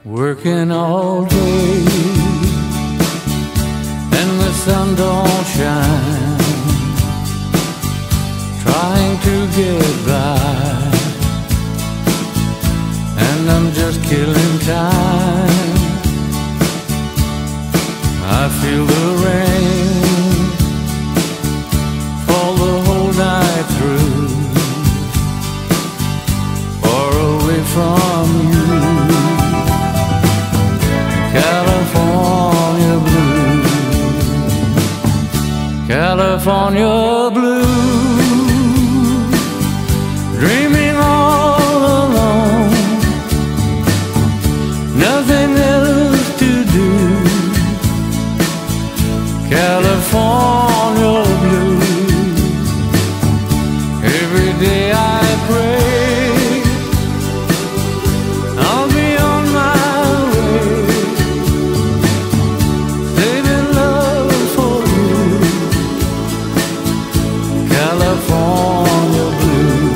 Working all day and the sun don't shine, trying to get by, and I'm just killing time. I feel the rain fall the whole night through, far away from you. California blue, California blue, dreaming all alone, nothing else to do. California blue, every day I pray I'll be on my way, saving love for you. California blue.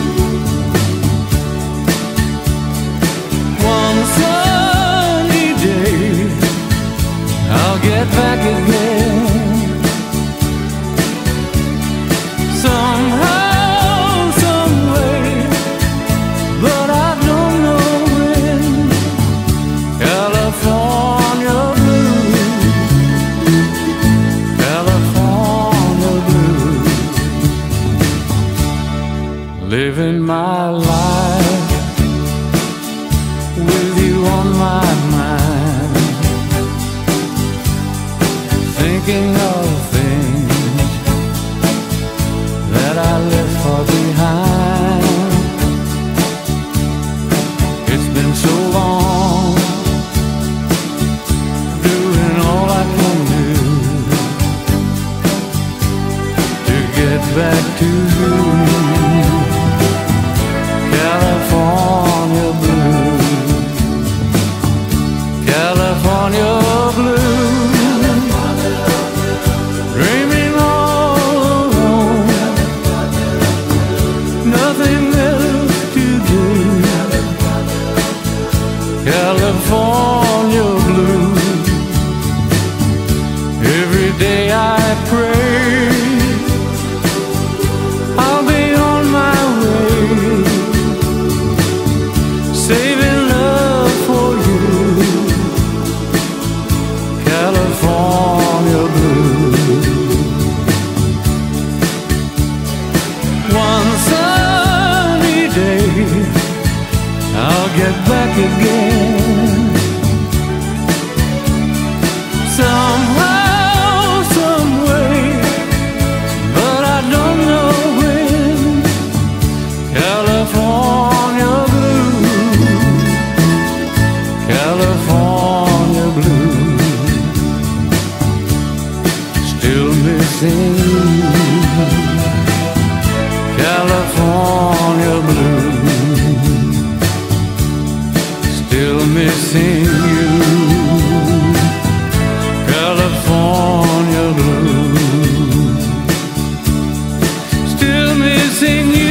One sunny day I'll get back again, somehow, someway, but I don't know when. California blue, California blue, living my life with you on my mind, thinking of things that I left far behind. It's been so long, doing all I can do to get back to you. California blue, California blue, dreaming all alone, nothing else to do. California blue, every day I pray I'll be on my way, saving love for you. California blue. One sunny day I'll get back again, somehow, someway, but I don't know when. California blue, California blue, still missing you. California blue, still missing you. California blue, still missing you.